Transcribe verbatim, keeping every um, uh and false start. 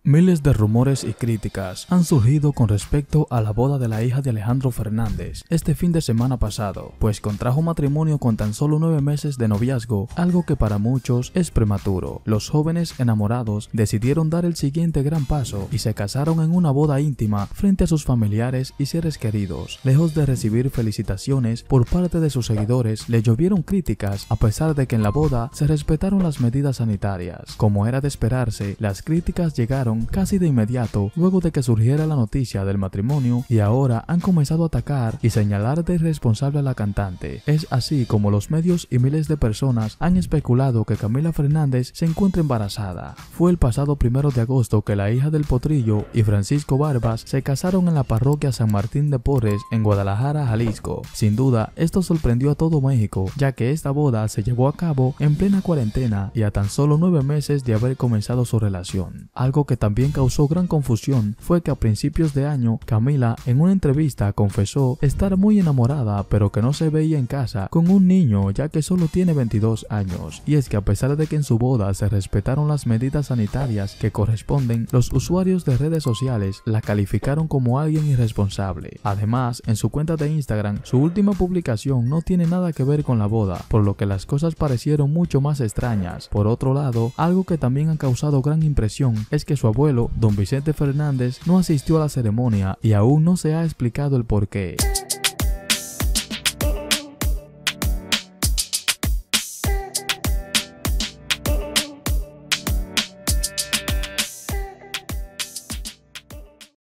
Miles de rumores y críticas han surgido con respecto a la boda de la hija de Alejandro Fernández este fin de semana pasado, pues contrajo matrimonio con tan solo nueve meses de noviazgo, algo que para muchos es prematuro. Los jóvenes enamorados decidieron dar el siguiente gran paso y se casaron en una boda íntima frente a sus familiares y seres queridos. Lejos de recibir felicitaciones por parte de sus seguidores, le llovieron críticas a pesar de que en la boda se respetaron las medidas sanitarias. Como era de esperarse, las críticas llegaron casi de inmediato luego de que surgiera la noticia del matrimonio y ahora han comenzado a atacar y señalar de irresponsable a la cantante. Es así como los medios y miles de personas han especulado que Camila Fernández se encuentra embarazada. Fue el pasado primero de agosto que la hija del Potrillo y Francisco Barbas se casaron en la parroquia San Martín de Porres en Guadalajara, Jalisco. Sin duda, esto sorprendió a todo México, ya que esta boda se llevó a cabo en plena cuarentena y a tan solo nueve meses de haber comenzado su relación. Algo que también causó gran confusión fue que a principios de año Camila en una entrevista confesó estar muy enamorada, pero que no se veía en casa con un niño ya que solo tiene veintidós años. Y es que a pesar de que en su boda se respetaron las medidas sanitarias que corresponden, los usuarios de redes sociales la calificaron como alguien irresponsable. Además, en su cuenta de Instagram, su última publicación no tiene nada que ver con la boda, por lo que las cosas parecieron mucho más extrañas. Por otro lado, algo que también ha causado gran impresión es que su abuelo, don Vicente Fernández, no asistió a la ceremonia y aún no se ha explicado el porqué.